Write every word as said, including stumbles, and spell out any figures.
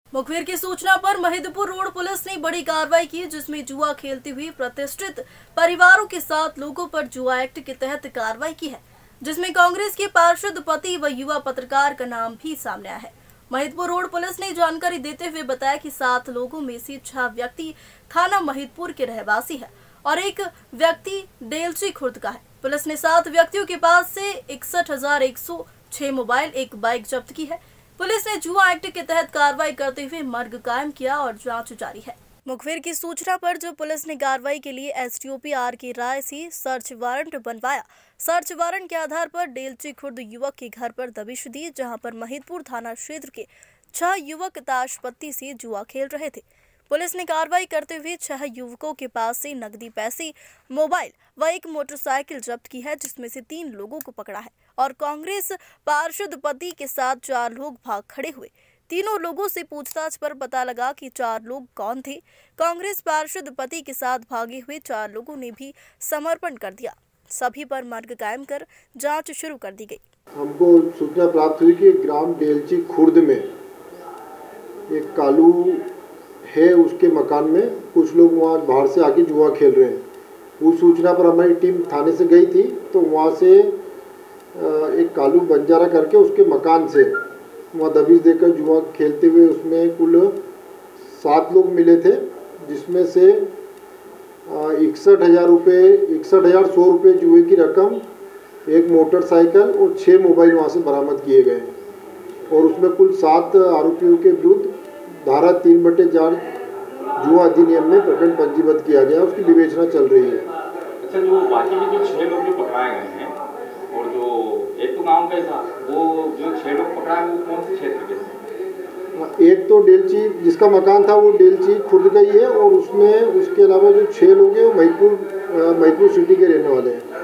मुखबिर की सूचना पर महिदपुर रोड पुलिस ने बड़ी कार्रवाई की, जिसमें जुआ खेलती हुई प्रतिष्ठित परिवारों के सात लोगों पर जुआ एक्ट के तहत कार्रवाई की है, जिसमें कांग्रेस के पार्षद पति व युवा पत्रकार का नाम भी सामने आया है। महिदपुर रोड पुलिस ने जानकारी देते हुए बताया कि सात लोगों में से छह व्यक्ति थाना महिदपुर के रहवासी है और एक व्यक्ति डेलची खुर्द का है। पुलिस ने सात व्यक्तियों के पास से इकसठ हजार एक सौ छह मोबाइल, एक बाइक जब्त की है। पुलिस ने जुआ एक्ट के तहत कार्रवाई करते हुए मर्ग कायम किया और जांच जारी है। मुखबिर की सूचना पर जो पुलिस ने कार्रवाई के लिए एसडीओपी आर की राय से सर्च वारंट बनवाया। सर्च वारंट के आधार पर डेलची खुर्द युवक के घर पर दबिश दी, जहां पर महिदपुर थाना क्षेत्र के छह युवक ताश पत्ती से जुआ खेल रहे थे। पुलिस ने कार्रवाई करते हुए छह युवकों के पास से नकदी पैसे, मोबाइल व एक मोटरसाइकिल जब्त की है, जिसमें से तीन लोगों को पकड़ा है और कांग्रेस पार्षद पति के साथ चार लोग भाग खड़े हुए। तीनों लोगों से पूछताछ पर पता लगा कि चार लोग कौन थे। कांग्रेस पार्षद पति के साथ भागे हुए चार लोगों ने भी समर्पण कर दिया। सभी पर मर्ग कायम कर जांच शुरू कर दी गई। हमको सूचना प्राप्त हुई कि ग्राम डेलची खुर्द में एक कालू है, उसके मकान में कुछ लोग वहाँ बाहर से आके जुआ खेल रहे हैं। उस सूचना पर हमारी टीम थाने से गई थी, तो वहाँ से एक कालू बंजारा करके उसके मकान से वहाँ दबिश देकर जुआ खेलते हुए उसमें कुल सात लोग मिले थे, जिसमें से इकसठ हज़ार रुपये इकसठ हज़ार सौ रुपये जुए की रकम, एक मोटरसाइकिल और छः मोबाइल वहाँ से बरामद किए गए और उसमें कुल सात आरोपियों के विरुद्ध धारा तीन बटे चार जुआ अधिनियम में प्रकरण पंजीबद्ध किया गया, उसकी विवेचना चल रही है। अच्छा, जो बाकी के जो छह लोग जो पकड़ाए गए हैं और जो एक तो गांव का था, वो जो छह लोग पकड़ाए वो कौन से क्षेत्र के थे? एक तो डेलची जिसका मकान था वो डेलची खुर्द का ही है और उसमें उसके अलावा जो छह लोग हैं वो महिदपुर महिदपुर सिटी के रहने वाले हैं।